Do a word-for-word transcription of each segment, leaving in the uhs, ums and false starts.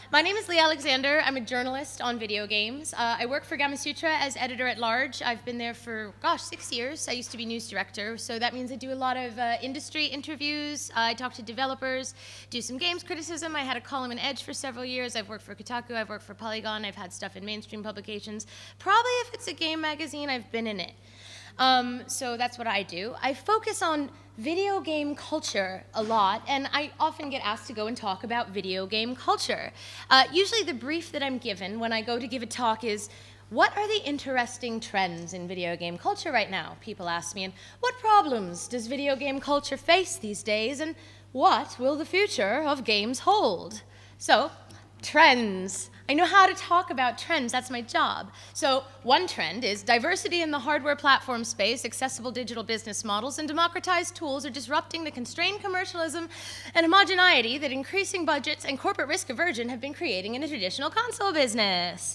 my name is Leigh Alexander. I'm a journalist on video games. Uh, I work for Gamasutra as editor-at-large. I've been there for, gosh, six years. I used to be news director, so that means I do a lot of uh, industry interviews. Uh, I talk to developers, do some games criticism. I had a column in Edge for several years. I've worked for Kotaku. I've worked for Polygon. I've had stuff in mainstream publications. Probably if it's a game magazine, I've been in it. Um, so that's what I do. I focus on video game culture a lot, and I often get asked to go and talk about video game culture. Uh, usually the brief that I'm given when I go to give a talk is, what are the interesting trends in video game culture right now? People ask me, and what problems does video game culture face these days, and what will the future of games hold? So, trends. I know how to talk about trends, that's my job. So one trend is diversity in the hardware platform space, accessible digital business models, and democratized tools are disrupting the constrained commercialism and homogeneity that increasing budgets and corporate risk aversion have been creating in the traditional console business.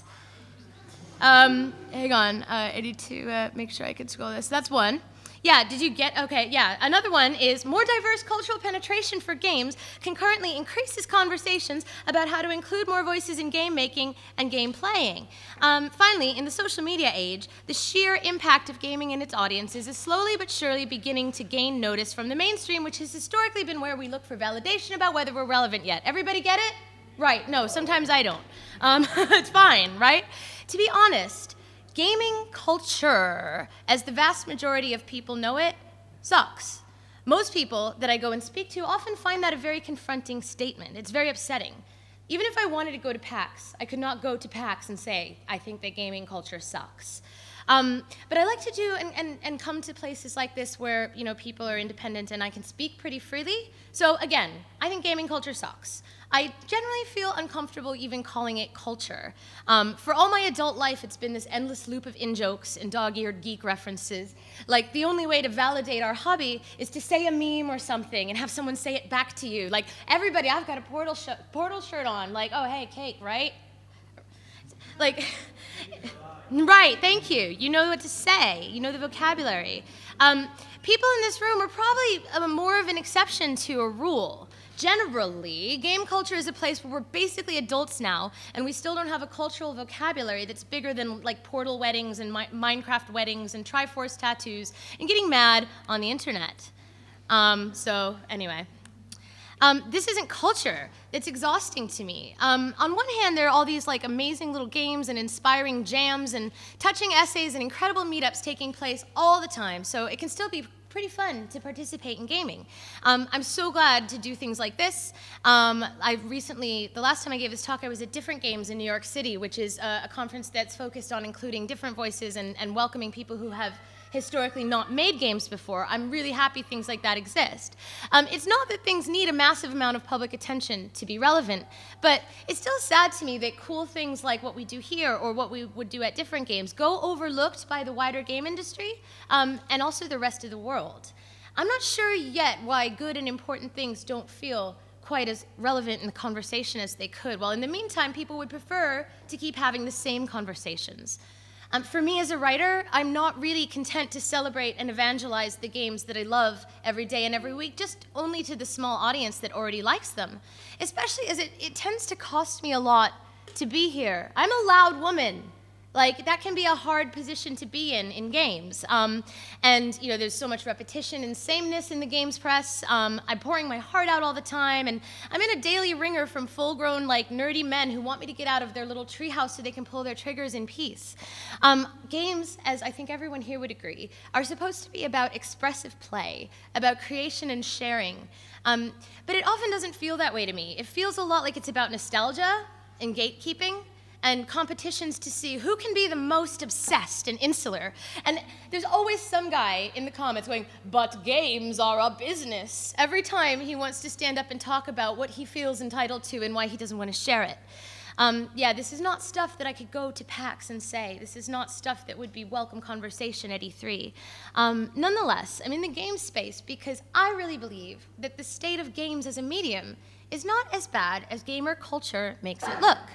Um, hang on, uh, I need to uh, make sure I can scroll this. That's one. Yeah, did you get, okay, yeah. Another one is more diverse cultural penetration for games concurrently increases conversations about how to include more voices in game making and game playing. Um, finally, in the social media age, the sheer impact of gaming and its audiences is slowly but surely beginning to gain notice from the mainstream, which has historically been where we look for validation about whether we're relevant yet. Everybody get it? Right, no, sometimes I don't. Um, it's fine, right? To be honest, gaming culture, as the vast majority of people know it, sucks. Most people that I go and speak to often find that a very confronting statement. It's very upsetting. Even if I wanted to go to PAX, I could not go to PAX and say, I think that gaming culture sucks. Um, but I like to do and, and, and come to places like this where you know, people are independent and I can speak pretty freely. So again, I think gaming culture sucks. I generally feel uncomfortable even calling it culture. Um, for all my adult life, it's been this endless loop of in-jokes and dog-eared geek references. Like, the only way to validate our hobby is to say a meme or something and have someone say it back to you. Like, everybody, I've got a Portal, sh Portal shirt on. Like, oh, hey, cake, right? Like, right, thank you. You know what to say. You know the vocabulary. Um, people in this room are probably uh, more of an exception to a rule. Generally, game culture is a place where we're basically adults now, and we still don't have a cultural vocabulary that's bigger than like Portal weddings and mi Minecraft weddings and Triforce tattoos and getting mad on the internet. Um, so anyway. Um, this isn't culture. It's exhausting to me. Um, on one hand, there are all these like amazing little games and inspiring jams and touching essays and incredible meetups taking place all the time, so it can still be pretty fun to participate in gaming. Um, I'm so glad to do things like this. Um, I recently, the last time I gave this talk, I was at Different Games in New York City, which is a, a conference that's focused on including different voices and, and welcoming people who have historically not made games before. I'm really happy things like that exist. Um, it's not that things need a massive amount of public attention to be relevant, but it's still sad to me that cool things like what we do here or what we would do at Different Games go overlooked by the wider game industry um, and also the rest of the world. I'm not sure yet why good and important things don't feel quite as relevant in the conversation as they could, while in the meantime people would prefer to keep having the same conversations. Um, for me as a writer, I'm not really content to celebrate and evangelize the games that I love every day and every week, just only to the small audience that already likes them, especially as it, it tends to cost me a lot to be here. I'm a loud woman. Like, that can be a hard position to be in in games. Um, and, you know, there's so much repetition and sameness in the games press. Um, I'm pouring my heart out all the time, and I'm in a daily ringer from full-grown, like, nerdy men who want me to get out of their little treehouse so they can pull their triggers in peace. Um, games, as I think everyone here would agree, are supposed to be about expressive play, about creation and sharing. Um, but it often doesn't feel that way to me. It feels a lot like it's about nostalgia and gatekeeping, and competitions to see who can be the most obsessed and insular. And there's always some guy in the comments going, but games are a business, every time he wants to stand up and talk about what he feels entitled to and why he doesn't want to share it. Um, yeah, this is not stuff that I could go to PAX and say. This is not stuff that would be welcome conversation at E three. Um, nonetheless, I'm in the game space because I really believe that the state of games as a medium is not as bad as gamer culture makes it look.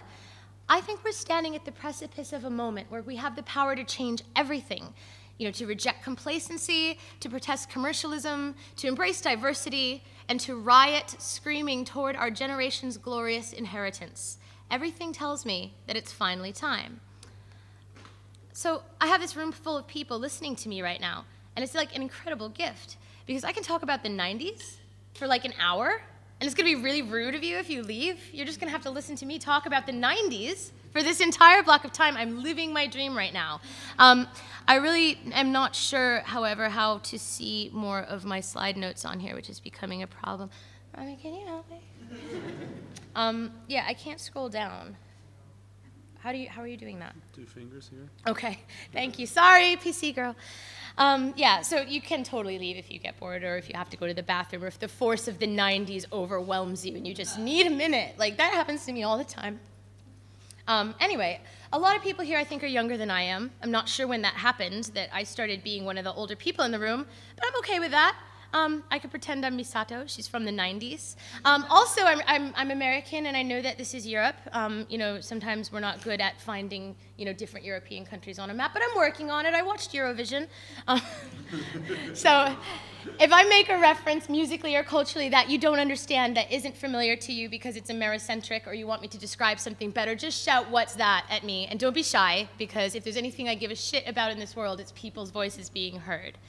I think we're standing at the precipice of a moment where we have the power to change everything, you know, to reject complacency, to protest commercialism, to embrace diversity, and to riot screaming toward our generation's glorious inheritance. everything tells me that it's finally time. So I have this room full of people listening to me right now, and it's like an incredible gift, because I can talk about the nineties for like an hour, and it's gonna be really rude of you if you leave. You're just gonna have to listen to me talk about the nineties for this entire block of time. I'm living my dream right now. Um, I really am not sure, however, how to see more of my slide notes on here, which is becoming a problem. Rami, can you help me? um, yeah, I can't scroll down. How do you? How are you doing that? Two fingers here. Okay, thank you. Sorry, P C girl. Um, yeah, so you can totally leave if you get bored, or if you have to go to the bathroom, or if the force of the nineties overwhelms you and you just need a minute. Like, that happens to me all the time. Um, anyway, a lot of people here I think are younger than I am. I'm not sure when that happened, that I started being one of the older people in the room, but I'm okay with that. Um, I could pretend I'm Misato. She's from the nineties. Um, also, I'm, I'm, I'm American, and I know that this is Europe. Um, you know, sometimes we're not good at finding, you know, different European countries on a map, but I'm working on it. I watched Eurovision. Um, so if I make a reference musically or culturally that you don't understand, that isn't familiar to you because it's Americentric, or you want me to describe something better, just shout, "What's that?" at me. And don't be shy, because if there's anything I give a shit about in this world, it's people's voices being heard.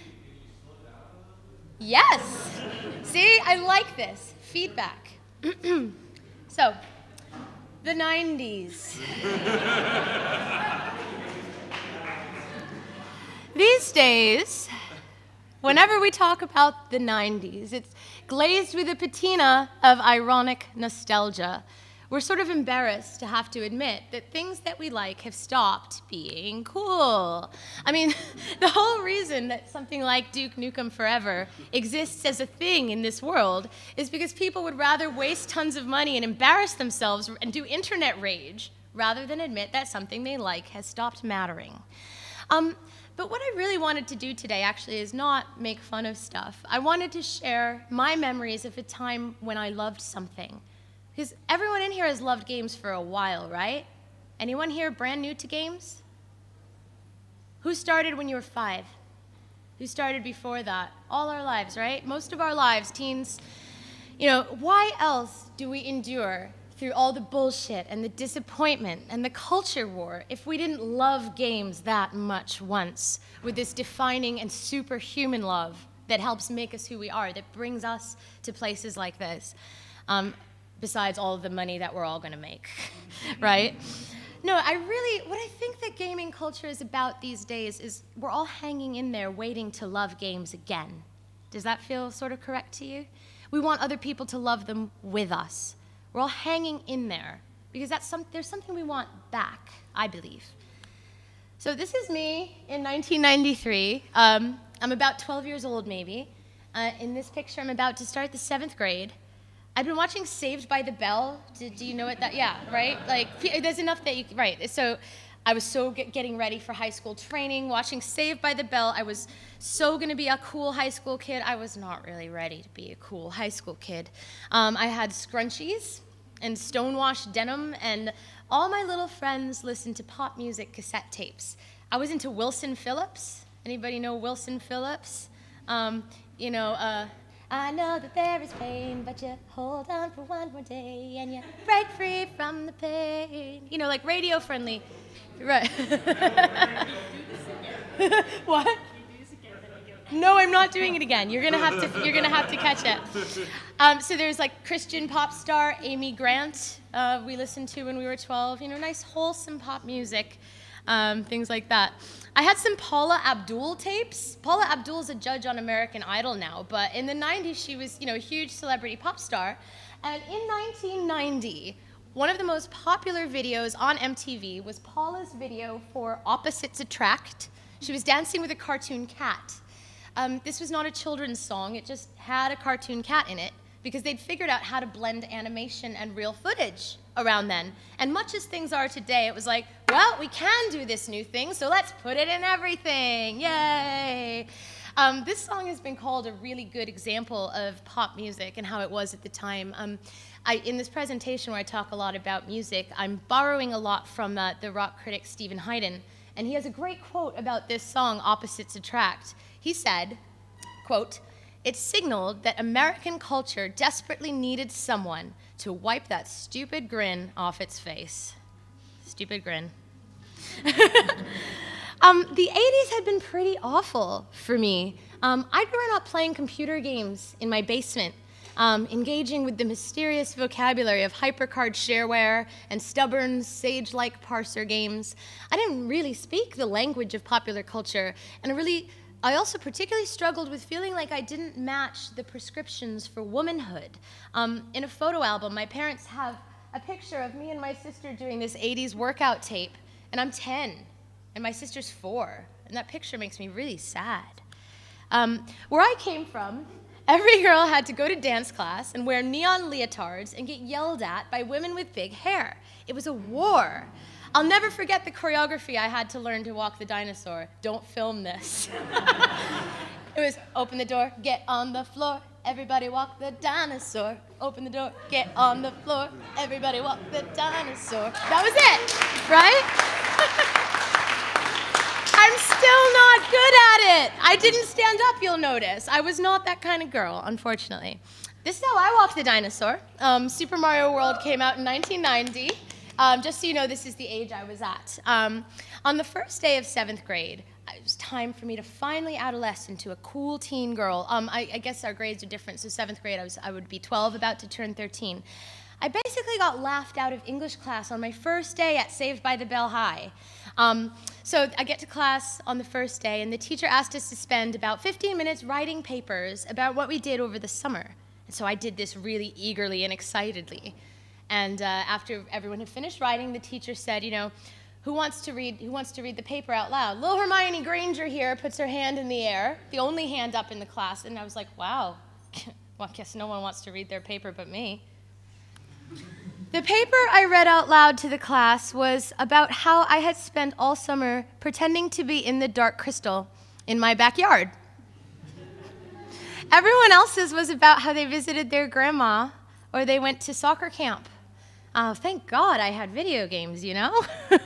Yes. See, I like this. Feedback. So, the nineties. These days, whenever we talk about the nineties, it's glazed with a patina of ironic nostalgia. We're sort of embarrassed to have to admit that things that we like have stopped being cool. I mean, the whole reason that something like Duke Nukem Forever exists as a thing in this world is because people would rather waste tons of money and embarrass themselves and do internet rage rather than admit that something they like has stopped mattering. Um, but what I really wanted to do today actually is not make fun of stuff. I wanted to share my memories of a time when I loved something. Because everyone in here has loved games for a while, right? Anyone here brand new to games? Who started when you were five? Who started before that? All our lives, right? Most of our lives, teens, you know, why else do we endure through all the bullshit and the disappointment and the culture war if we didn't love games that much once, with this defining and superhuman love that helps make us who we are, that brings us to places like this? Um, besides all of the money that we're all gonna make, right? No, I really, what I think that gaming culture is about these days is we're all hanging in there waiting to love games again. Does that feel sort of correct to you? We want other people to love them with us. We're all hanging in there because that's some, there's something we want back, I believe. So this is me in nineteen ninety-three. Um, I'm about twelve years old, maybe. Uh, in this picture, I'm about to start the seventh grade. I've been watching Saved by the Bell. Do, do you know what that, yeah, right? Like, there's enough that you, right. So I was so get, getting ready for high school training, watching Saved by the Bell. I was so gonna be a cool high school kid. I was not really ready to be a cool high school kid. Um, I had scrunchies and stonewashed denim, and all my little friends listened to pop music cassette tapes. I was into Wilson Phillips. Anybody know Wilson Phillips? Um, you know, uh, I know that there is pain, but you hold on for one more day and you break free from the pain. You know, like radio friendly. Right. What? No, I'm not doing it again. You're gonna have to. You're gonna have to catch it. Um, so there's like Christian pop star Amy Grant. Uh, we listened to when we were twelve. You know, nice wholesome pop music, um, things like that. I had some Paula Abdul tapes. Paula Abdul's a judge on American Idol now, but in the nineties she was, you know, a huge celebrity pop star. And in nineteen ninety, one of the most popular videos on M T V was Paula's video for Opposites Attract. She was dancing with a cartoon cat. Um, this was not a children's song, it just had a cartoon cat in it because they'd figured out how to blend animation and real footage around then. And much as things are today, it was like, well, we can do this new thing, so let's put it in everything, yay! Um, this song has been called a really good example of pop music and how it was at the time. Um, I, in this presentation where I talk a lot about music, I'm borrowing a lot from uh, the rock critic Stephen Hayden, and he has a great quote about this song, Opposites Attract. He said, quote, it signaled that American culture desperately needed someone to wipe that stupid grin off its face. Stupid grin. um, the eighties had been pretty awful for me. Um, I'd grown up playing computer games in my basement, um, engaging with the mysterious vocabulary of hypercard shareware and stubborn, sage-like parser games. I didn't really speak the language of popular culture, and I really I also particularly struggled with feeling like I didn't match the prescriptions for womanhood. Um, in a photo album, my parents have a picture of me and my sister doing this eighties workout tape, and I'm ten, and my sister's four, and that picture makes me really sad. Um, where I came from, every girl had to go to dance class and wear neon leotards and get yelled at by women with big hair. It was a war. I'll never forget the choreography I had to learn to walk the dinosaur. Don't film this. It was open the door, get on the floor, everybody walk the dinosaur. Open the door, get on the floor, everybody walk the dinosaur. That was it, right? I'm still not good at it. I didn't stand up, you'll notice. I was not that kind of girl, unfortunately. This is how I walked the dinosaur. Um, Super Mario World came out in nineteen ninety. Um, just so you know, this is the age I was at. Um, on the first day of seventh grade, it was time for me to finally adolesce into a cool teen girl. Um, I, I guess our grades are different, so seventh grade, I, was, I would be twelve, about to turn thirteen. I basically got laughed out of English class on my first day at Saved by the Bell High. Um, so I get to class on the first day, and the teacher asked us to spend about fifteen minutes writing papers about what we did over the summer. And so I did this really eagerly and excitedly. And uh, after everyone had finished writing, the teacher said, you know, who wants to read, who wants to read the paper out loud? Little Hermione Granger here puts her hand in the air, the only hand up in the class, and I was like, wow, well, I guess no one wants to read their paper but me. The paper I read out loud to the class was about how I had spent all summer pretending to be in the Dark Crystal in my backyard. Everyone else's was about how they visited their grandma or they went to soccer camp. Oh, thank God I had video games, you know?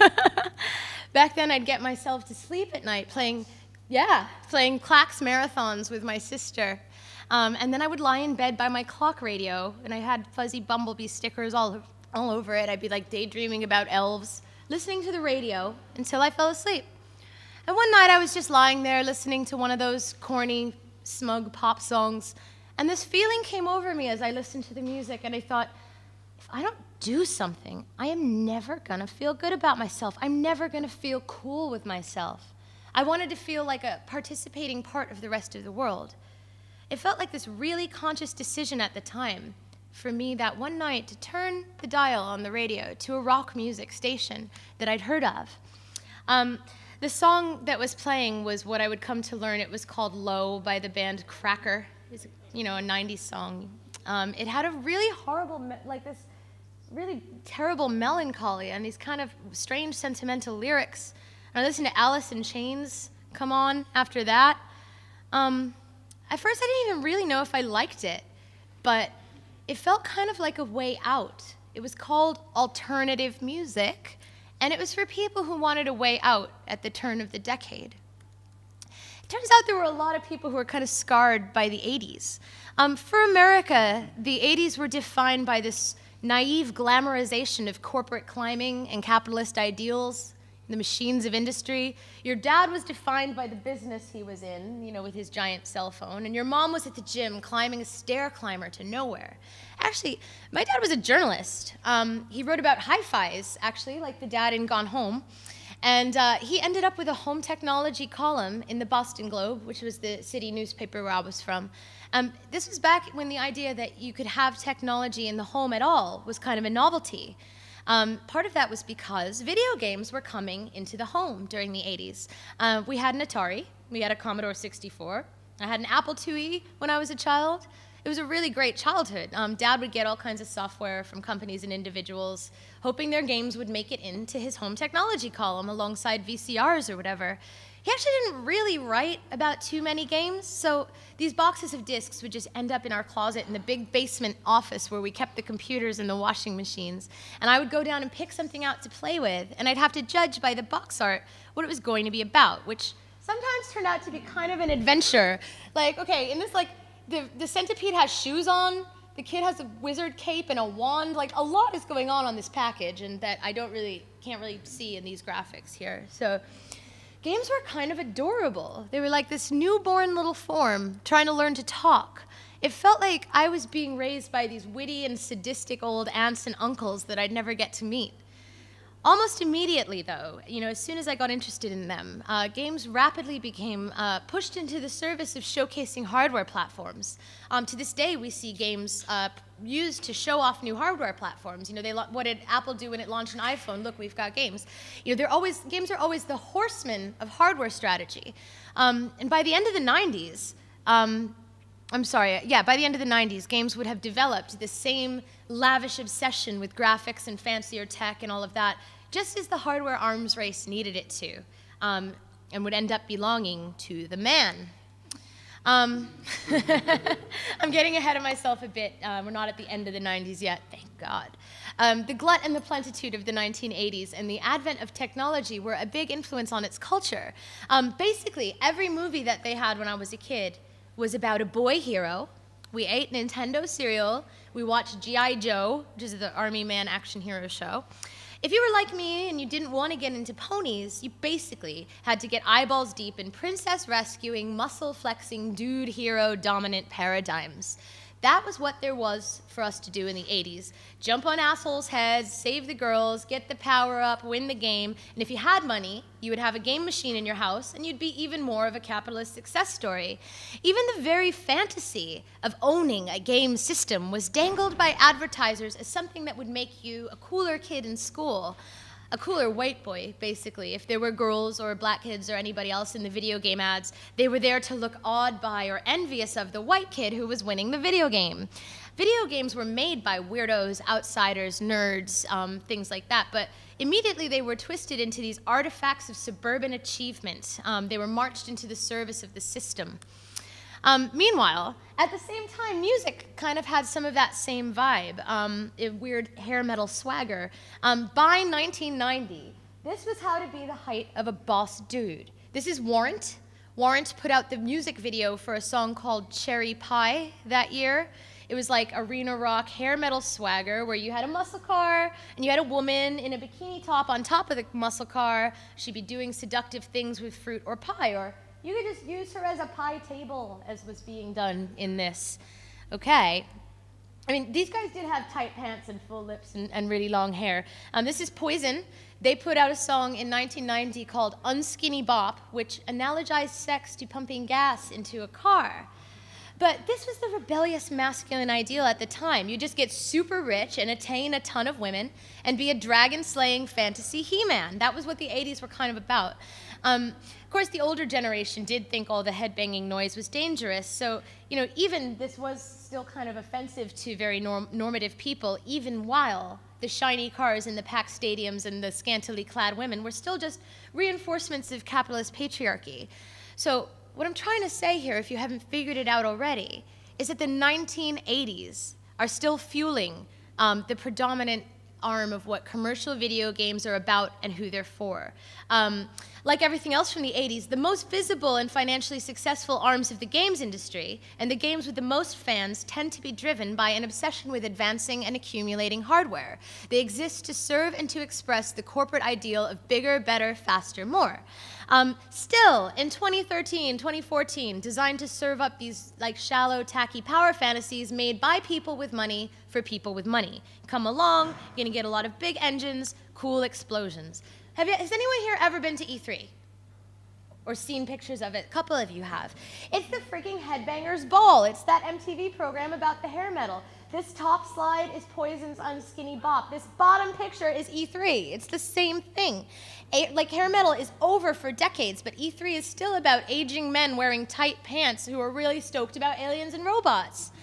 Back then, I'd get myself to sleep at night playing, yeah, playing Clax marathons with my sister. Um, and then I would lie in bed by my clock radio, and I had fuzzy bumblebee stickers all, all over it. I'd be like daydreaming about elves, listening to the radio until I fell asleep. And one night, I was just lying there listening to one of those corny, smug pop songs, and this feeling came over me as I listened to the music, and I thought, if I don't do something, I am never gonna feel good about myself. I'm never gonna feel cool with myself. I wanted to feel like a participating part of the rest of the world. It felt like this really conscious decision at the time for me that one night to turn the dial on the radio to a rock music station that I'd heard of. Um, the song that was playing was what I would come to learn. It was called Low by the band Cracker. It's, you know, a nineties song. Um, it had a really horrible, like this really terrible melancholy and these kind of strange sentimental lyrics. And I listened to Alice in Chains come on after that. Um, at first I didn't even really know if I liked it, but it felt kind of like a way out. It was called alternative music, and it was for people who wanted a way out at the turn of the decade. It turns out there were a lot of people who were kind of scarred by the eighties. Um, for America, the eighties were defined by this naive glamorization of corporate climbing and capitalist ideals, the machines of industry. Your dad was defined by the business he was in, you know, with his giant cell phone, and your mom was at the gym climbing a stair climber to nowhere. Actually, my dad was a journalist. Um, he wrote about hi-fis, actually, like the dad in Gone Home. And uh, he ended up with a home technology column in the Boston Globe, which was the city newspaper where I was from. Um, this was back when the idea that you could have technology in the home at all was kind of a novelty. Um, part of that was because video games were coming into the home during the eighties. Uh, we had an Atari, we had a Commodore sixty-four, I had an Apple two E when I was a child. It was a really great childhood. Um, Dad would get all kinds of software from companies and individuals, hoping their games would make it into his home technology column alongside V C Rs or whatever. He actually didn't really write about too many games, so these boxes of discs would just end up in our closet in the big basement office where we kept the computers and the washing machines. And I would go down and pick something out to play with, and I'd have to judge by the box art what it was going to be about, which sometimes turned out to be kind of an adventure. Like, okay, in this like the, the centipede has shoes on, the kid has a wizard cape and a wand. Like, a lot is going on on this package, and that I don't really, can't really see in these graphics here. So, games were kind of adorable. They were like this newborn little form trying to learn to talk. It felt like I was being raised by these witty and sadistic old aunts and uncles that I'd never get to meet. Almost immediately, though, you know, as soon as I got interested in them, uh, games rapidly became uh, pushed into the service of showcasing hardware platforms. Um, to this day, we see games uh, used to show off new hardware platforms. You know, they what did Apple do when it launched an iPhone? Look, we've got games. You know, they're always games are always the horsemen of hardware strategy. Um, and by the end of the nineties, um, I'm sorry, yeah, by the end of the nineties, games would have developed the same lavish obsession with graphics and fancier tech and all of that, just as the hardware arms race needed it to, um, and would end up belonging to the man. Um, I'm getting ahead of myself a bit. Uh, we're not at the end of the nineties yet, thank God. Um, the glut and the plentitude of the nineteen eighties and the advent of technology were a big influence on its culture. Um, basically, every movie that they had when I was a kid was about a boy hero. We ate Nintendo cereal. We watched G I Joe, which is the Army Man action hero show. If you were like me and you didn't want to get into ponies, you basically had to get eyeballs deep in princess rescuing, muscle flexing, dude hero dominant paradigms. That was what there was for us to do in the eighties. Jump on assholes' heads, save the girls, get the power up, win the game, and if you had money, you would have a game machine in your house, and you'd be even more of a capitalist success story. Even the very fantasy of owning a game system was dangled by advertisers as something that would make you a cooler kid in school. A cooler white boy, basically. If there were girls or black kids or anybody else in the video game ads, they were there to look awed by or envious of the white kid who was winning the video game. Video games were made by weirdos, outsiders, nerds, um, things like that, but immediately they were twisted into these artifacts of suburban achievement. Um, they were marched into the service of the system. Um, meanwhile, at the same time, music kind of had some of that same vibe, um, a weird hair metal swagger. Um, by nineteen ninety, this was how to be the height of a boss dude. This is Warrant. Warrant put out the music video for a song called Cherry Pie that year. It was like arena rock, hair metal swagger, where you had a muscle car, and you had a woman in a bikini top on top of the muscle car. She'd be doing seductive things with fruit or pie, or you could just use her as a pie table, as was being done in this. Okay. I mean, these guys did have tight pants and full lips and, and really long hair. Um, this is Poison. They put out a song in nineteen ninety called Unskinny Bop, which analogized sex to pumping gas into a car. But this was the rebellious masculine ideal at the time. You just get super rich and attain a ton of women and be a dragon-slaying fantasy He-Man. That was what the eighties were kind of about. Um, of course, the older generation did think all the headbanging noise was dangerous, so, you know, even this was still kind of offensive to very norm normative people, even while the shiny cars and the packed stadiums and the scantily clad women were still just reinforcements of capitalist patriarchy. So what I'm trying to say here, if you haven't figured it out already, is that the nineteen eighties are still fueling um, the predominant arm of what commercial video games are about and who they're for. Um, like everything else from the eighties, the most visible and financially successful arms of the games industry, and the games with the most fans, tend to be driven by an obsession with advancing and accumulating hardware. They exist to serve and to express the corporate ideal of bigger, better, faster, more. Um, still, in twenty thirteen, twenty fourteen, designed to serve up these like shallow, tacky power fantasies made by people with money for people with money. Come along, you're gonna get a lot of big engines, cool explosions. Have you, has anyone here ever been to E three? Or seen pictures of it? A couple of you have. It's the freaking Headbangers Ball. It's that M T V program about the hair metal. This top slide is Poison's Unskinny Bop. This bottom picture is E three. It's the same thing. A like hair metal is over for decades, but E three is still about aging men wearing tight pants who are really stoked about aliens and robots.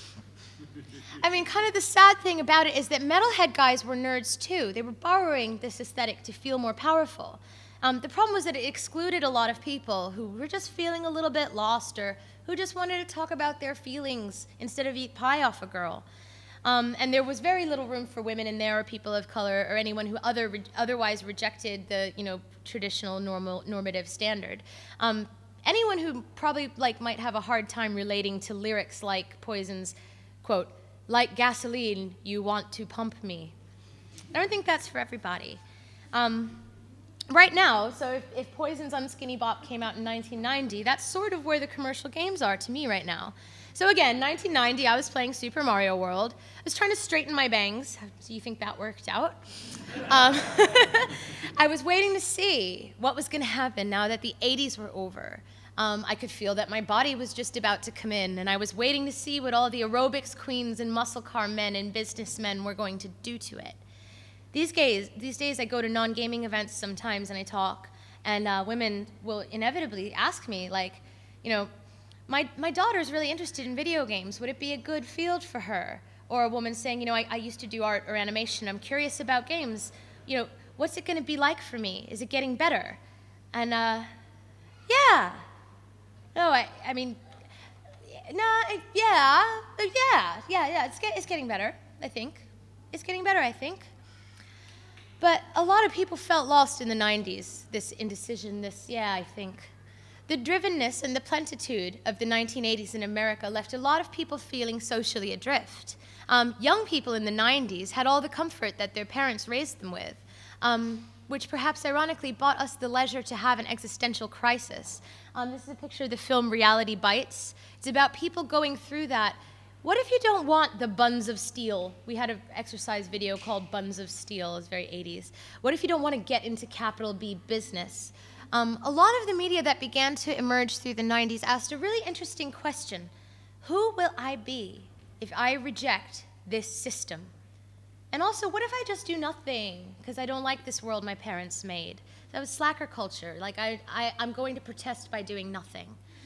I mean, kind of the sad thing about it is that metalhead guys were nerds too. They were borrowing this aesthetic to feel more powerful. Um, the problem was that it excluded a lot of people who were just feeling a little bit lost or who just wanted to talk about their feelings instead of eat pie off a girl. Um, and there was very little room for women in there or people of color or anyone who other, re otherwise rejected the you know, traditional normal, normative standard. Um, anyone who probably like might have a hard time relating to lyrics like Poison's, quote, "Like gasoline, you want to pump me." I don't think that's for everybody. Um, right now, so if, if Poison's Unskinny Bop came out in nineteen ninety, that's sort of where the commercial games are to me right now. So again, nineteen ninety, I was playing Super Mario World. I was trying to straighten my bangs. Do you think that worked out? Um, I was waiting to see what was going to happen now that the eighties were over. Um, I could feel that my body was just about to come in, and I was waiting to see what all the aerobics queens and muscle car men and businessmen were going to do to it. These days, these days I go to non-gaming events sometimes and I talk, and uh, women will inevitably ask me, like, you know, my, my daughter's really interested in video games. Would it be a good field for her? Or a woman saying, you know, I, I used to do art or animation. I'm curious about games. You know, what's it going to be like for me? Is it getting better? And, uh, yeah. No, I, I mean, no, I, yeah, yeah, yeah, yeah. It's, get, it's getting better, I think. It's getting better, I think. But a lot of people felt lost in the nineties, this indecision, this, yeah, I think. The drivenness and the plentitude of the nineteen eighties in America left a lot of people feeling socially adrift. Um, young people in the nineties had all the comfort that their parents raised them with, um, which perhaps ironically bought us the leisure to have an existential crisis. Um, this is a picture of the film Reality Bites. It's about people going through that. What if you don't want the buns of steel? We had an exercise video called Buns of Steel. It's very eighties. What if you don't want to get into capital B business? Um, a lot of the media that began to emerge through the nineties asked a really interesting question. Who will I be if I reject this system? And also, what if I just do nothing because I don't like this world my parents made? That was slacker culture. Like, I, I, I'm going to protest by doing nothing.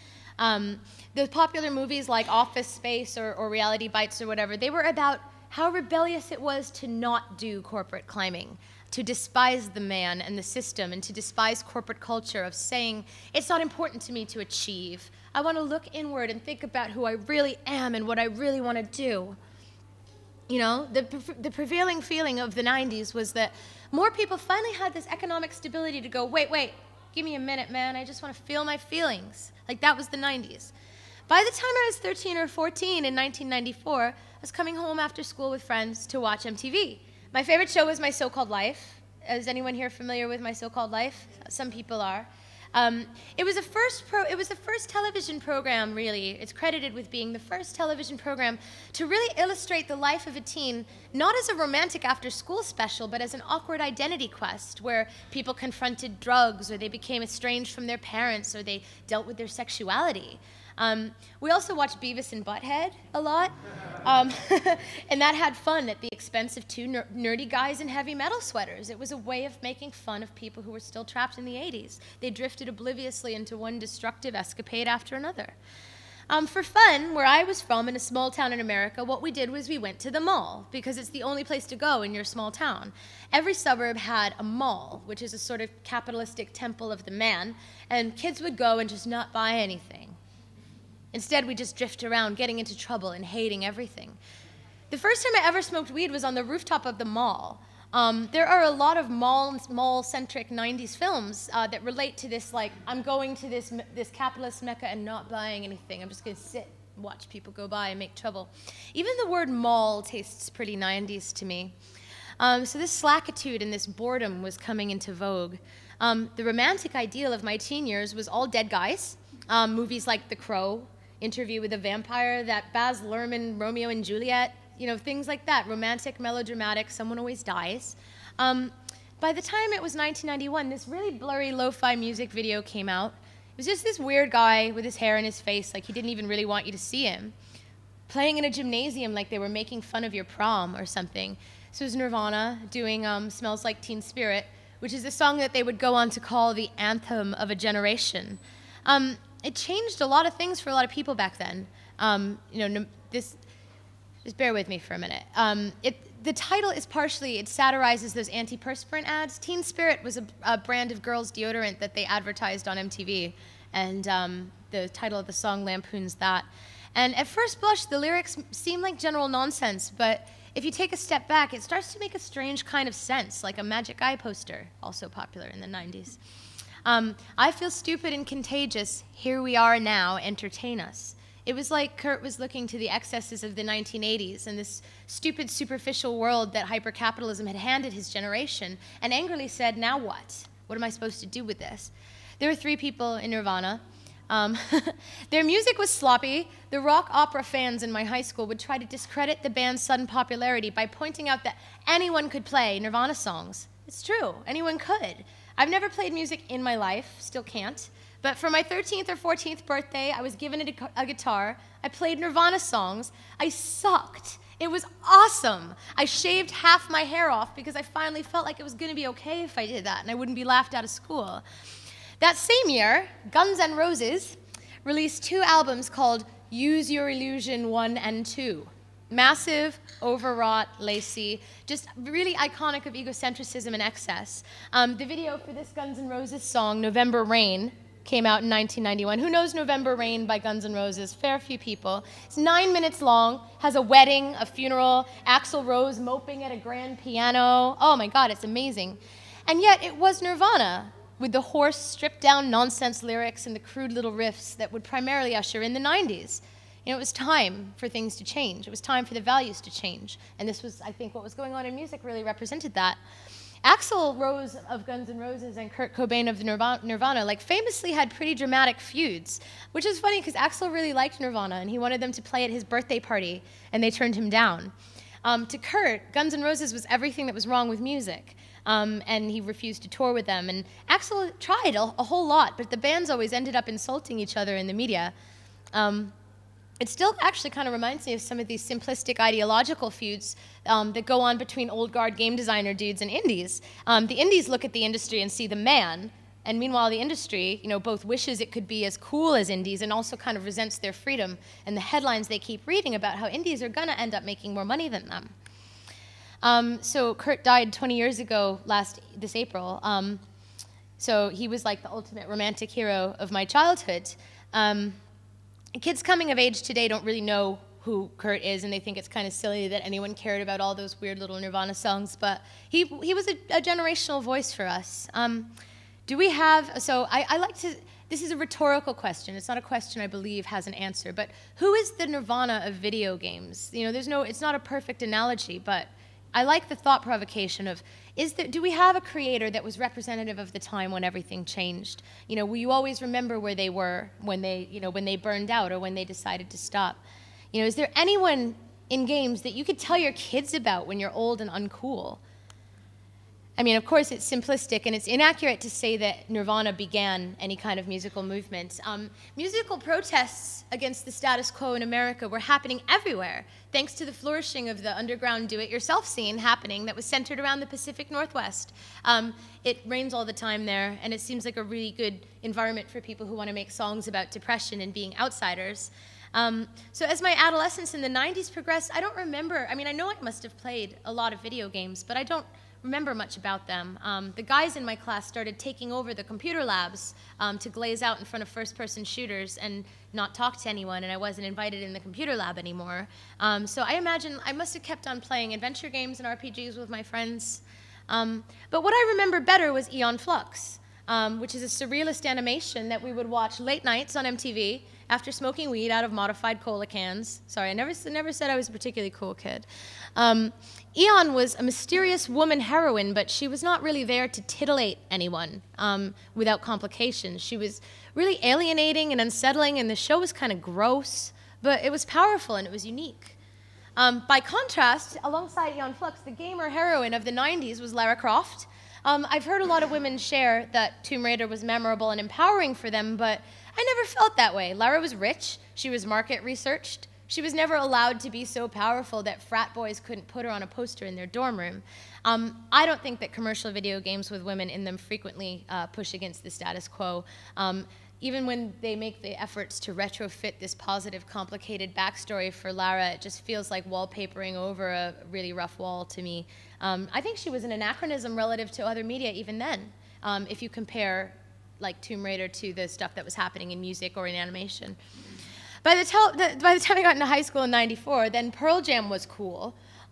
Um, the popular movies like Office Space or, or Reality Bites or whatever, they were about how rebellious it was to not do corporate climbing, to despise the man and the system, and to despise corporate culture of saying, it's not important to me to achieve. I want to look inward and think about who I really am and what I really want to do. You know, the, the prevailing feeling of the nineties was that more people finally had this economic stability to go, wait, wait, give me a minute, man. I just want to feel my feelings. Like, that was the nineties. By the time I was thirteen or fourteen in nineteen ninety-four, I was coming home after school with friends to watch M T V. My favorite show was My So-Called Life. Is anyone here familiar with My So-Called Life? Some people are. Um, it was a first pro, it was the first television program, really. It's credited with being the first television program to really illustrate the life of a teen, not as a romantic after-school special, but as an awkward identity quest where people confronted drugs, or they became estranged from their parents, or they dealt with their sexuality. Um, we also watched Beavis and Butthead a lot, um, and that had fun at the expense of two ner nerdy guys in heavy metal sweaters. It was a way of making fun of people who were still trapped in the eighties. They drifted obliviously into one destructive escapade after another. Um, for fun, where I was from, in a small town in America, what we did was we went to the mall, because it's the only place to go in your small town. Every suburb had a mall, which is a sort of capitalistic temple of the man, and kids would go and just not buy anything. Instead, we just drift around, getting into trouble and hating everything. The first time I ever smoked weed was on the rooftop of the mall. Um, there are a lot of mall, mall-centric nineties films uh, that relate to this, like, I'm going to this, this capitalist mecca and not buying anything. I'm just going to sit and watch people go by and make trouble. Even the word mall tastes pretty nineties to me. Um, so this slackitude and this boredom was coming into vogue. Um, the romantic ideal of my teen years was all dead guys. Um, movies like The Crow, Interview with a Vampire, that Baz Luhrmann, Romeo and Juliet, you know, things like that, romantic, melodramatic, someone always dies. Um, by the time it was nineteen ninety-one, this really blurry lo-fi music video came out. It was just this weird guy with his hair in his face, like he didn't even really want you to see him, playing in a gymnasium like they were making fun of your prom or something. This was Nirvana doing um, Smells Like Teen Spirit, which is a song that they would go on to call the anthem of a generation. Um, It changed a lot of things for a lot of people back then. Um, you know, this, just bear with me for a minute. Um, it, the title is partially, it satirizes those antiperspirant ads. Teen Spirit was a, a brand of girls' deodorant that they advertised on M T V, and um, the title of the song lampoons that. And at first blush, the lyrics seem like general nonsense, but if you take a step back, it starts to make a strange kind of sense, like a Magic Eye poster, also popular in the nineties. Um, I feel stupid and contagious. Here we are now. Entertain us. It was like Kurt was looking to the excesses of the nineteen eighties and this stupid, superficial world that hypercapitalism had handed his generation, and angrily said, now what? What am I supposed to do with this? There were three people in Nirvana. Um, their music was sloppy. The rock opera fans in my high school would try to discredit the band's sudden popularity by pointing out that anyone could play Nirvana songs. It's true, anyone could. I've never played music in my life, still can't. But for my thirteenth or fourteenth birthday, I was given a, a guitar. I played Nirvana songs. I sucked. It was awesome. I shaved half my hair off because I finally felt like it was going to be okay if I did that and I wouldn't be laughed out of school. That same year, Guns N' Roses released two albums called Use Your Illusion one and two. Massive, overwrought, lacy, just really iconic of egocentrism and excess. Um, the video for this Guns N' Roses song, November Rain, came out in nineteen ninety-one. Who knows November Rain by Guns N' Roses? Fair few people. It's nine minutes long, has a wedding, a funeral, Axl Rose moping at a grand piano. Oh my God, it's amazing. And yet it was Nirvana, with the hoarse, stripped-down nonsense lyrics and the crude little riffs that would primarily usher in the nineties. You know, it was time for things to change. It was time for the values to change. And this was, I think, what was going on in music really represented that. Axl Rose of Guns N' Roses and Kurt Cobain of Nirvana, like, famously had pretty dramatic feuds, which is funny because Axl really liked Nirvana and he wanted them to play at his birthday party, and they turned him down. Um, to Kurt, Guns N' Roses was everything that was wrong with music, um, and he refused to tour with them. And Axl tried a, a whole lot, but the bands always ended up insulting each other in the media. Um, It still actually kind of reminds me of some of these simplistic ideological feuds um, that go on between old guard game designer dudes and indies. Um, the indies look at the industry and see the man, and meanwhile the industry, you know, both wishes it could be as cool as indies and also kind of resents their freedom and the headlines they keep reading about how indies are going to end up making more money than them. Um, so Kurt died twenty years ago, last this April. Um, so he was like the ultimate romantic hero of my childhood. Um, Kids coming of age today don't really know who Kurt is, and they think it's kind of silly that anyone cared about all those weird little Nirvana songs, but he, he was a, a generational voice for us. Um, do we have, so I, I like to, this is a rhetorical question. It's not a question I believe has an answer, but who is the Nirvana of video games? You know, there's no, it's not a perfect analogy, but I like the thought provocation of, is there, do we have a creator that was representative of the time when everything changed? You know, will you always remember where they were when they, you know, when they burned out or when they decided to stop? You know, is there anyone in games that you could tell your kids about when you're old and uncool? I mean, of course, it's simplistic, and it's inaccurate to say that Nirvana began any kind of musical movement. Um, musical protests against the status quo in America were happening everywhere, thanks to the flourishing of the underground do-it-yourself scene happening that was centered around the Pacific Northwest. Um, it rains all the time there, and it seems like a really good environment for people who want to make songs about depression and being outsiders. Um, so as my adolescence in the nineties progressed, I don't remember, I mean, I know I must have played a lot of video games, but I don't remember much about them. Um, the guys in my class started taking over the computer labs um, to glaze out in front of first-person shooters and not talk to anyone, and I wasn't invited in the computer lab anymore. Um, so I imagine I must have kept on playing adventure games and R P Gs with my friends. Um, but what I remember better was Aeon Flux, um, which is a surrealist animation that we would watch late nights on M T V after smoking weed out of modified cola cans. Sorry, I never, never said I was a particularly cool kid. Um, Aeon was a mysterious woman heroine, but she was not really there to titillate anyone um, without complications. She was really alienating and unsettling, and the show was kind of gross, but it was powerful and it was unique. Um, by contrast, alongside Aeon Flux, the gamer heroine of the nineties was Lara Croft. Um, I've heard a lot of women share that Tomb Raider was memorable and empowering for them, but I never felt that way. Lara was rich, she was market researched, she was never allowed to be so powerful that frat boys couldn't put her on a poster in their dorm room. Um, I don't think that commercial video games with women in them frequently uh, push against the status quo. Um, even when they make the efforts to retrofit this positive, complicated backstory for Lara, it just feels like wallpapering over a really rough wall to me. Um, I think she was an anachronism relative to other media even then, um, if you compare like Tomb Raider to the stuff that was happening in music or in animation. By the, the, by the time I got into high school in ninety-four, then Pearl Jam was cool.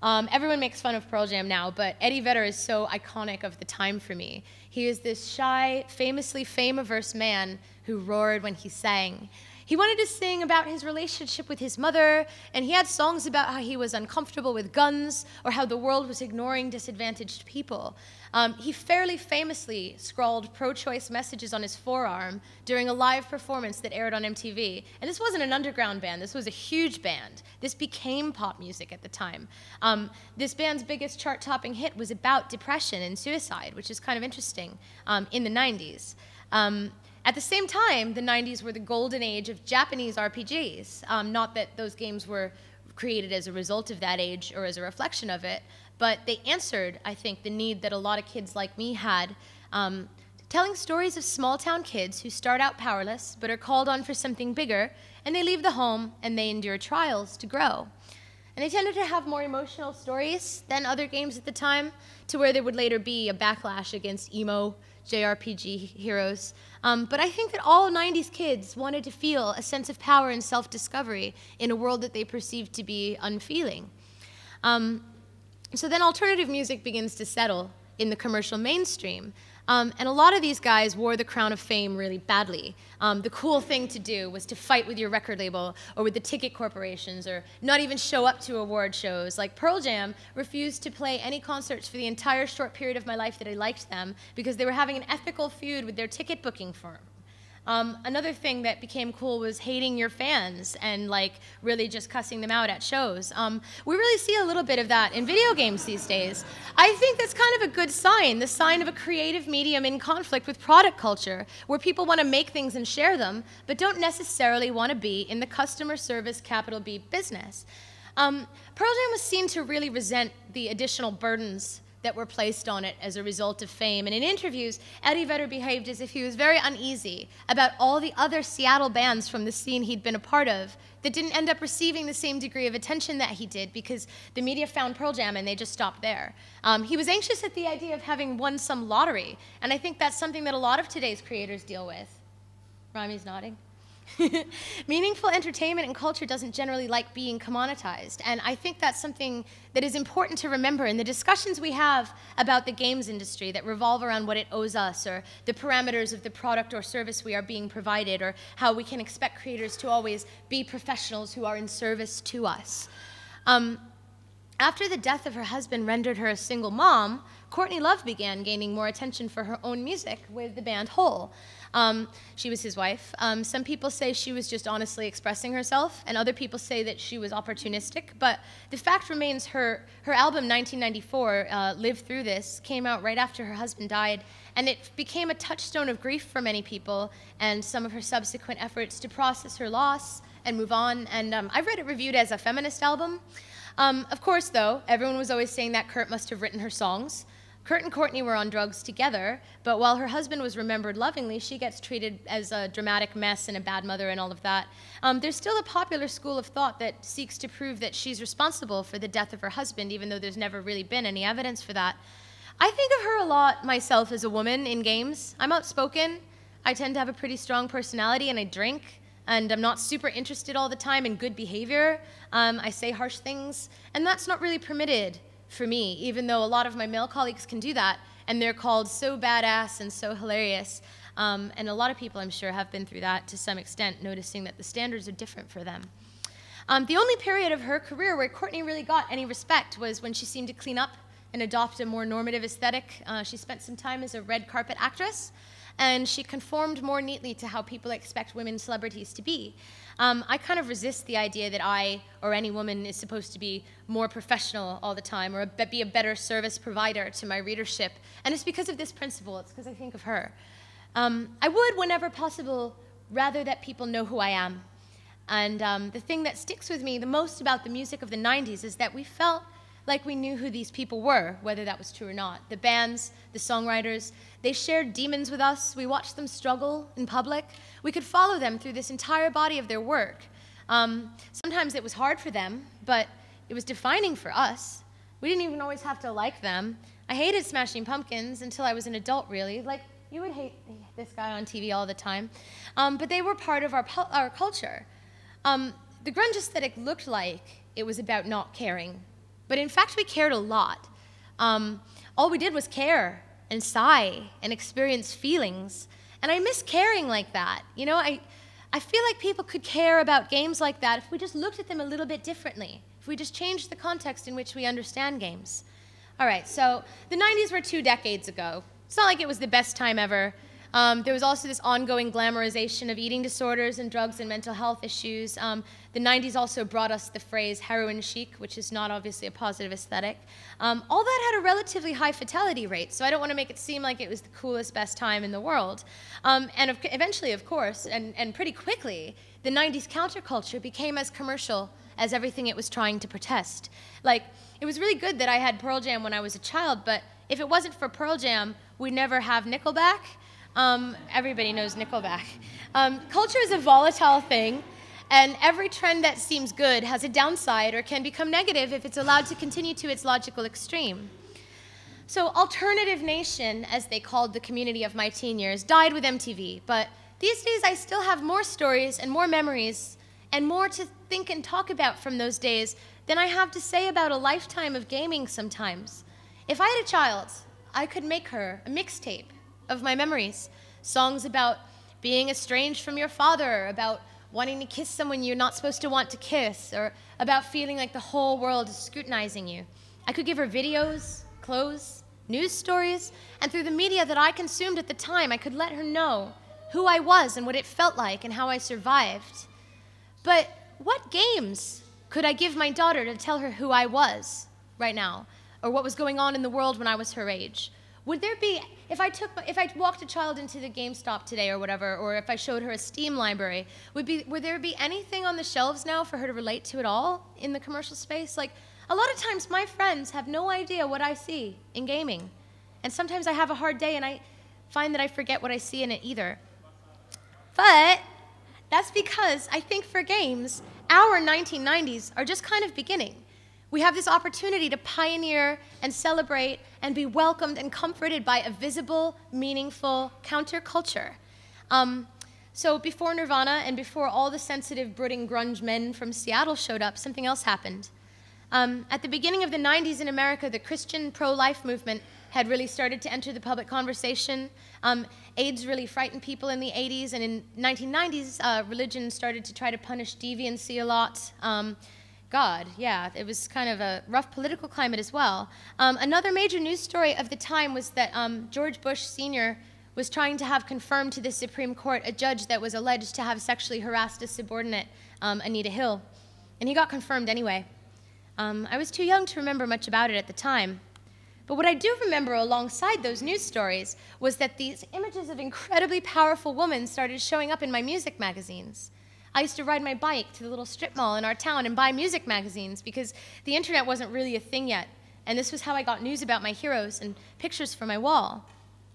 Um, everyone makes fun of Pearl Jam now, but Eddie Vedder is so iconic of the time for me. He is this shy, famously fame-averse man who roared when he sang. He wanted to sing about his relationship with his mother, and he had songs about how he was uncomfortable with guns or how the world was ignoring disadvantaged people. Um, he fairly famously scrawled pro-choice messages on his forearm during a live performance that aired on M T V. And this wasn't an underground band, this was a huge band. This became pop music at the time. Um, this band's biggest chart-topping hit was about depression and suicide, which is kind of interesting, um, in the nineties. Um, At the same time, the nineties were the golden age of Japanese R P Gs. Um, not that those games were created as a result of that age or as a reflection of it, but they answered, I think, the need that a lot of kids like me had, um, telling stories of small-town kids who start out powerless but are called on for something bigger, and they leave the home and they endure trials to grow. And they tended to have more emotional stories than other games at the time, to where there would later be a backlash against emo J R P G heroes. Um, but I think that all nineties kids wanted to feel a sense of power and self-discovery in a world that they perceived to be unfeeling. Um, so then alternative music begins to settle in the commercial mainstream. Um, and a lot of these guys wore the crown of fame really badly. Um, the cool thing to do was to fight with your record label or with the ticket corporations or not even show up to award shows. Like Pearl Jam refused to play any concerts for the entire short period of my life that I liked them because they were having an ethical feud with their ticket booking firm. Um, another thing that became cool was hating your fans and like really just cussing them out at shows. Um, we really see a little bit of that in video games these days. I think that's kind of a good sign, the sign of a creative medium in conflict with product culture, where people want to make things and share them, but don't necessarily want to be in the customer service capital B business. Um, Pearl Jam was seen to really resent the additional burdens that were placed on it as a result of fame. And in interviews, Eddie Vedder behaved as if he was very uneasy about all the other Seattle bands from the scene he'd been a part of that didn't end up receiving the same degree of attention that he did because the media found Pearl Jam and they just stopped there. Um, he was anxious at the idea of having won some lottery, and I think that's something that a lot of today's creators deal with. Rami's nodding. Meaningful entertainment and culture doesn't generally like being commoditized, and I think that's something that is important to remember in the discussions we have about the games industry that revolve around what it owes us or the parameters of the product or service we are being provided or how we can expect creators to always be professionals who are in service to us. Um, after the death of her husband rendered her a single mom, Courtney Love began gaining more attention for her own music with the band Hole. Um, she was his wife. Um, some people say she was just honestly expressing herself, and other people say that she was opportunistic, but the fact remains her, her album nineteen ninety-four, uh, Live Through This, came out right after her husband died, and it became a touchstone of grief for many people, and some of her subsequent efforts to process her loss and move on, and um, I've read it reviewed as a feminist album. Um, of course, though, everyone was always saying that Kurt must have written her songs. Kurt and Courtney were on drugs together, but while her husband was remembered lovingly, she gets treated as a dramatic mess and a bad mother and all of that. Um, there's still a popular school of thought that seeks to prove that she's responsible for the death of her husband, even though there's never really been any evidence for that. I think of her a lot myself as a woman in games. I'm outspoken. I tend to have a pretty strong personality, and I drink, and I'm not super interested all the time in good behavior. Um, I say harsh things, and that's not really permitted for me, even though a lot of my male colleagues can do that, and they're called so badass and so hilarious. Um, and a lot of people, I'm sure, have been through that to some extent, noticing that the standards are different for them. Um, the only period of her career where Courtney really got any respect was when she seemed to clean up and adopt a more normative aesthetic. Uh, she spent some time as a red carpet actress, and she conformed more neatly to how people expect women celebrities to be. Um, I kind of resist the idea that I, or any woman, is supposed to be more professional all the time, or a, be a better service provider to my readership. And it's because of this principle, it's because I think of her. Um, I would, whenever possible, rather that people know who I am. And um, the thing that sticks with me the most about the music of the nineties is that we felt like we knew who these people were, whether that was true or not. The bands, the songwriters, they shared demons with us. We watched them struggle in public. We could follow them through this entire body of their work. Um, sometimes it was hard for them, but it was defining for us. We didn't even always have to like them. I hated Smashing Pumpkins until I was an adult, really. Like, you would hate this guy on T V all the time. Um, but they were part of our, our culture. Um, the grunge aesthetic looked like it was about not caring But in fact, we cared a lot. Um, all we did was care and sigh and experience feelings. And I miss caring like that. You know, I, I feel like people could care about games like that if we just looked at them a little bit differently, if we just changed the context in which we understand games. All right, so the nineties were two decades ago. It's not like it was the best time ever. Um, there was also this ongoing glamorization of eating disorders and drugs and mental health issues. Um, the nineties also brought us the phrase heroin chic, which is not obviously a positive aesthetic. Um, all that had a relatively high fatality rate, so I don't want to make it seem like it was the coolest, best time in the world. Um, and of, eventually, of course, and, and pretty quickly, the nineties counterculture became as commercial as everything it was trying to protest. Like, it was really good that I had Pearl Jam when I was a child, but if it wasn't for Pearl Jam, we'd never have Nickelback. Um, everybody knows Nickelback. Um, culture is a volatile thing, and every trend that seems good has a downside or can become negative if it's allowed to continue to its logical extreme. So Alternative Nation, as they called the community of my teen years, died with M T V, but these days I still have more stories and more memories and more to think and talk about from those days than I have to say about a lifetime of gaming sometimes. If I had a child, I could make her a mixtape of my memories. Songs about being estranged from your father, about wanting to kiss someone you're not supposed to want to kiss, or about feeling like the whole world is scrutinizing you. I could give her videos, clothes, news stories, and through the media that I consumed at the time, I could let her know who I was and what it felt like and how I survived. But what games could I give my daughter to tell her who I was right now, or what was going on in the world when I was her age? Would there be, if I took, if I walked a child into the GameStop today or whatever, or if I showed her a Steam library, would be, would there be anything on the shelves now for her to relate to at all in the commercial space? Like, a lot of times my friends have no idea what I see in gaming. And sometimes I have a hard day and I find that I forget what I see in it either. But that's because I think for games, our nineteen nineties are just kind of beginning. We have this opportunity to pioneer and celebrate and be welcomed and comforted by a visible, meaningful counterculture. Um, so before Nirvana and before all the sensitive, brooding grunge men from Seattle showed up, something else happened. Um, at the beginning of the nineties in America, the Christian pro-life movement had really started to enter the public conversation. Um, AIDS really frightened people in the eighties, and in nineteen nineties, uh, religion started to try to punish deviancy a lot. Um, God, yeah, it was kind of a rough political climate as well. Um, another major news story of the time was that um, George Bush Senior was trying to have confirmed to the Supreme Court a judge that was alleged to have sexually harassed a subordinate, um, Anita Hill. And he got confirmed anyway. Um, I was too young to remember much about it at the time. But what I do remember alongside those news stories was that these images of incredibly powerful women started showing up in my music magazines. I used to ride my bike to the little strip mall in our town and buy music magazines because the internet wasn't really a thing yet. And this was how I got news about my heroes and pictures for my wall.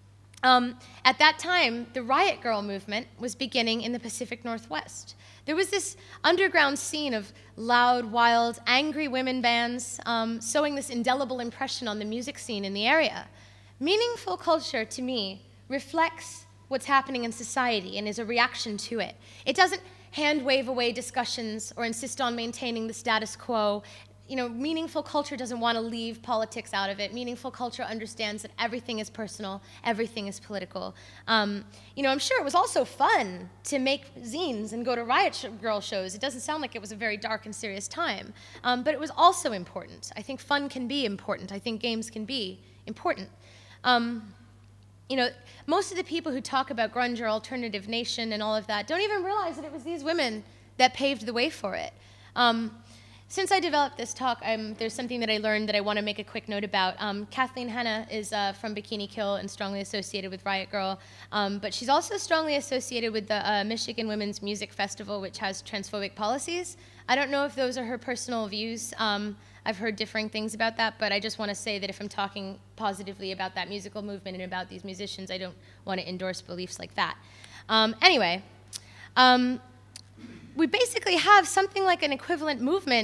Um, at that time, the Riot Girl movement was beginning in the Pacific Northwest. There was this underground scene of loud, wild, angry women bands um, sowing this indelible impression on the music scene in the area. Meaningful culture, to me, reflects what's happening in society and is a reaction to it. It doesn't hand wave away discussions or insist on maintaining the status quo. You know, meaningful culture doesn't want to leave politics out of it. Meaningful culture understands that everything is personal, everything is political. Um, you know, I'm sure it was also fun to make zines and go to Riot Girl shows. It doesn't sound like it was a very dark and serious time, um, but it was also important. I think fun can be important. I think games can be important. Um, you know, most of the people who talk about grunge or Alternative Nation and all of that don't even realize that it was these women that paved the way for it. Um, Since I developed this talk, um, there's something that I learned that I want to make a quick note about. Um, Kathleen Hanna is uh, from Bikini Kill and strongly associated with Riot Girl, um, but she's also strongly associated with the uh, Michigan Women's Music Festival, which has transphobic policies. I don't know if those are her personal views. Um, I've heard differing things about that, but I just want to say that if I'm talking positively about that musical movement and about these musicians, I don't want to endorse beliefs like that. Um, anyway. Um, We basically have something like an equivalent movement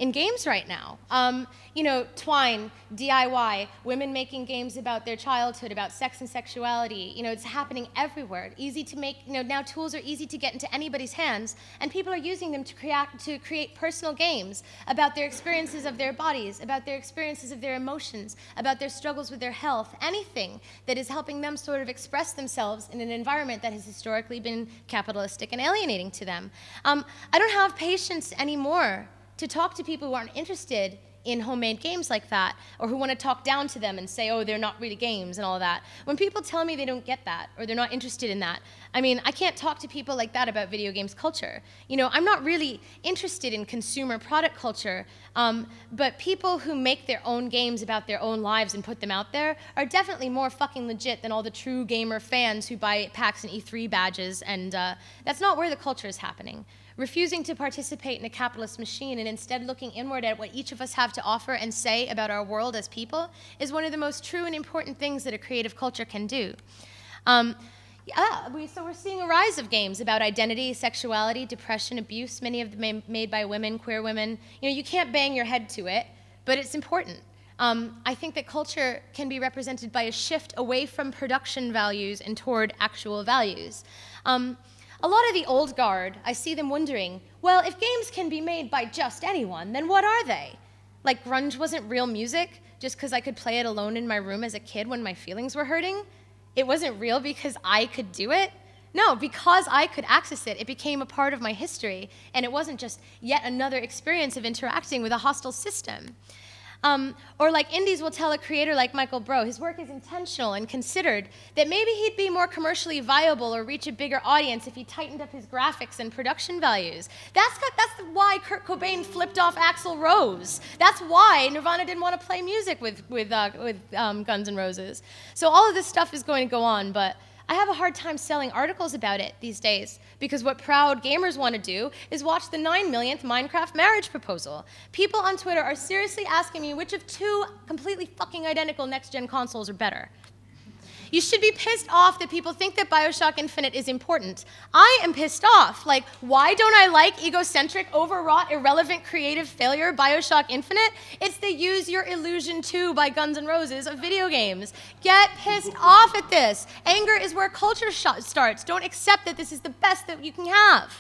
in games right now. Um, you know, Twine, D I Y, women making games about their childhood, about sex and sexuality. You know, it's happening everywhere. Easy to make, you know, now tools are easy to get into anybody's hands, and people are using them to create, to create personal games about their experiences of their bodies, about their experiences of their emotions, about their struggles with their health, anything that is helping them sort of express themselves in an environment that has historically been capitalistic and alienating to them. Um, I don't have patience anymore to talk to people who aren't interested in homemade games like that, or who want to talk down to them and say, oh, they're not really games and all that. When people tell me they don't get that, or they're not interested in that, I mean, I can't talk to people like that about video games culture. You know, I'm not really interested in consumer product culture, um, but people who make their own games about their own lives and put them out there are definitely more fucking legit than all the true gamer fans who buy PAX and E three badges, and uh, that's not where the culture is happening. Refusing to participate in a capitalist machine and instead looking inward at what each of us have to offer and say about our world as people is one of the most true and important things that a creative culture can do. Um, yeah, we, so we're seeing a rise of games about identity, sexuality, depression, abuse, many of them made by women, queer women. You know, you can't bang your head to it, but it's important. Um, I think that culture can be represented by a shift away from production values and toward actual values. Um, A lot of the old guard, I see them wondering, well, if games can be made by just anyone, then what are they? Like grunge wasn't real music just because I could play it alone in my room as a kid when my feelings were hurting? It wasn't real because I could do it? No, because I could access it, it became a part of my history, and it wasn't just yet another experience of interacting with a hostile system. Um, or like indies will tell a creator like Michael Bro, his work is intentional and considered, that maybe he'd be more commercially viable or reach a bigger audience if he tightened up his graphics and production values. That's, that's why Kurt Cobain flipped off Axl Rose. That's why Nirvana didn't want to play music with, with, uh, with um, Guns N' Roses. So all of this stuff is going to go on, but I have a hard time selling articles about it these days because what proud gamers want to do is watch the nine millionth Minecraft marriage proposal. People on Twitter are seriously asking me which of two completely fucking identical next-gen consoles are better. You should be pissed off that people think that Bioshock Infinite is important. I am pissed off. Like, why don't I like egocentric, overwrought, irrelevant creative failure Bioshock Infinite? It's the Use Your Illusion two by Guns N' Roses of video games. Get pissed off at this. Anger is where culture starts. Don't accept that this is the best that you can have.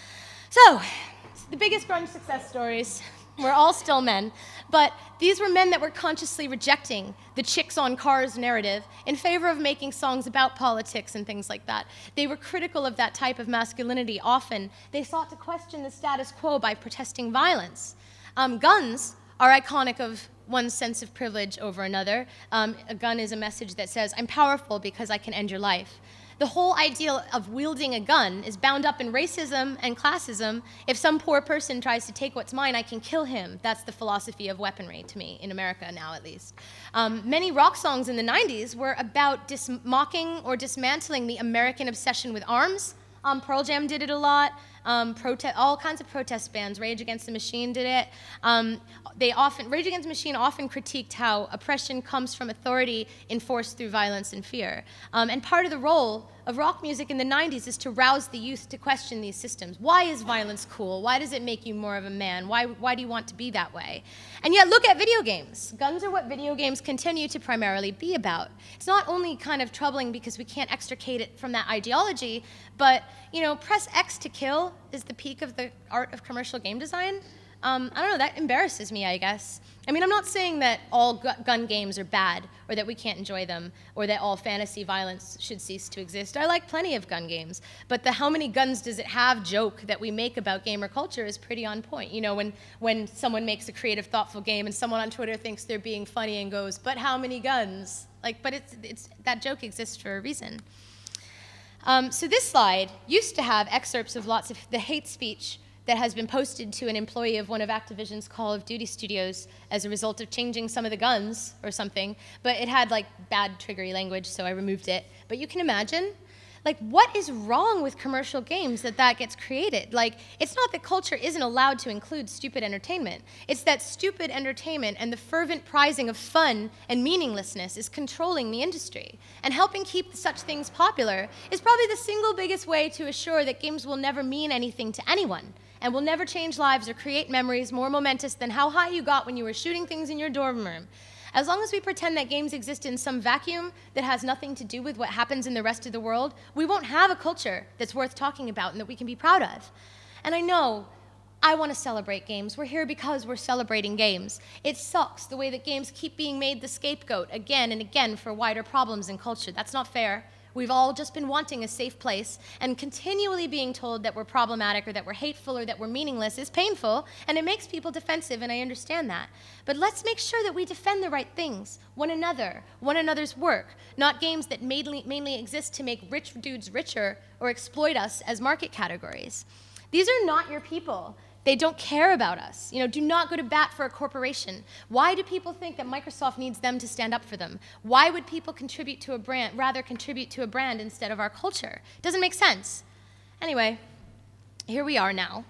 So, the biggest grunge success stories. We're all still men, but these were men that were consciously rejecting the chicks on cars narrative in favor of making songs about politics and things like that. They were critical of that type of masculinity often. They sought to question the status quo by protesting violence. Um, guns are iconic of one sense of privilege over another. Um, a gun is a message that says, I'm powerful because I can end your life. The whole ideal of wielding a gun is bound up in racism and classism. If some poor person tries to take what's mine, I can kill him. That's the philosophy of weaponry to me, in America now at least. Um, many rock songs in the nineties were about dis mocking or dismantling the American obsession with arms. Um, Pearl Jam did it a lot. Um, all kinds of protest bands, Rage Against the Machine did it. Um, they often, Rage Against the Machine often critiqued how oppression comes from authority enforced through violence and fear. Um, and part of the role of rock music in the nineties is to rouse the youth to question these systems. Why is violence cool? Why does it make you more of a man? Why, why do you want to be that way? And yet look at video games. Guns are what video games continue to primarily be about. It's not only kind of troubling because we can't extricate it from that ideology, but you know, press X to kill is the peak of the art of commercial game design. Um, I don't know, that embarrasses me, I guess. I mean, I'm not saying that all gu gun games are bad, or that we can't enjoy them, or that all fantasy violence should cease to exist. I like plenty of gun games, but the how many guns does it have joke that we make about gamer culture is pretty on point. You know, when, when someone makes a creative, thoughtful game and someone on Twitter thinks they're being funny and goes, but how many guns? Like, but it's, it's, that joke exists for a reason. Um, so this slide used to have excerpts of lots of the hate speech that has been posted to an employee of one of Activision's Call of Duty studios as a result of changing some of the guns or something, but it had like bad triggery language, so I removed it. But you can imagine, Like, what is wrong with commercial games that that gets created? Like, it's not that culture isn't allowed to include stupid entertainment. It's that stupid entertainment and the fervent prizing of fun and meaninglessness is controlling the industry. And helping keep such things popular is probably the single biggest way to assure that games will never mean anything to anyone and will never change lives or create memories more momentous than how high you got when you were shooting things in your dorm room. As long as we pretend that games exist in some vacuum that has nothing to do with what happens in the rest of the world, we won't have a culture that's worth talking about and that we can be proud of. And I know I want to celebrate games. We're here because we're celebrating games. It sucks the way that games keep being made the scapegoat again and again for wider problems in culture. That's not fair. We've all just been wanting a safe place, and continually being told that we're problematic or that we're hateful or that we're meaningless is painful, and it makes people defensive, and I understand that. But let's make sure that we defend the right things, one another, one another's work, not games that mainly, mainly exist to make rich dudes richer or exploit us as market categories. These are not your people. They don't care about us. You know, do not go to bat for a corporation. Why do people think that Microsoft needs them to stand up for them? Why would people contribute to a brand, rather contribute to a brand instead of our culture? It doesn't make sense. Anyway, here we are now.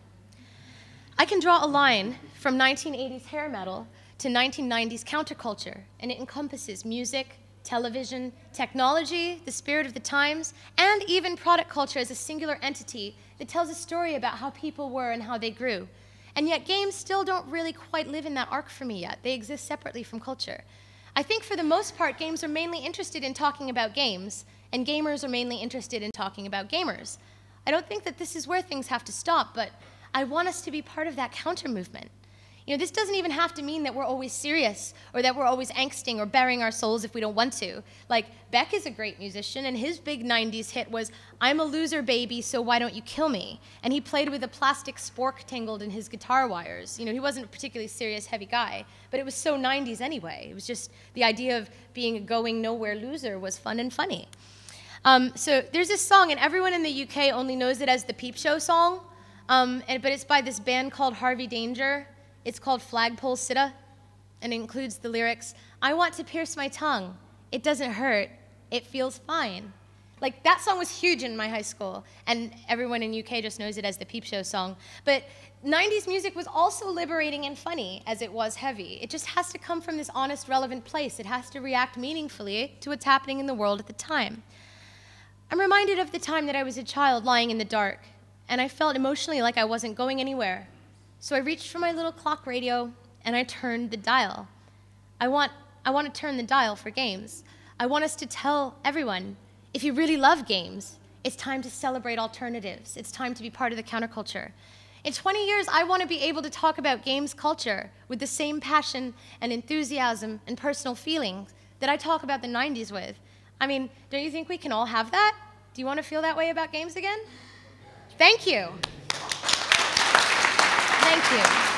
I can draw a line from nineteen eighties hair metal to nineteen nineties counterculture, and it encompasses music, television, technology, the spirit of the times, and even product culture as a singular entity that tells a story about how people were and how they grew. And yet games still don't really quite live in that arc for me yet. They exist separately from culture. I think for the most part, games are mainly interested in talking about games, and gamers are mainly interested in talking about gamers. I don't think that this is where things have to stop, but I want us to be part of that counter movement. You know, this doesn't even have to mean that we're always serious or that we're always angsting or bearing our souls if we don't want to. Like, Beck is a great musician, and his big nineties hit was, "I'm a loser, baby, so why don't you kill me?" And he played with a plastic spork tangled in his guitar wires. You know, he wasn't a particularly serious, heavy guy, but it was so nineties anyway. It was just the idea of being a going nowhere loser was fun and funny. Um, so there's this song, and everyone in the U K only knows it as the Peep Show song, um, and, but it's by this band called Harvey Danger. It's called Flagpole Sitta, and it includes the lyrics, "I want to pierce my tongue. It doesn't hurt. It feels fine." Like, that song was huge in my high school, and everyone in U K just knows it as the Peep Show song. But nineties music was also liberating and funny, as it was heavy. It just has to come from this honest, relevant place. It has to react meaningfully to what's happening in the world at the time. I'm reminded of the time that I was a child lying in the dark, and I felt emotionally like I wasn't going anywhere. So I reached for my little clock radio, and I turned the dial. I want, I want to turn the dial for games. I want us to tell everyone, if you really love games, it's time to celebrate alternatives. It's time to be part of the counterculture. In twenty years, I want to be able to talk about games culture with the same passion and enthusiasm and personal feelings that I talk about the nineties with. I mean, don't you think we can all have that? Do you want to feel that way about games again? Thank you. Thank you.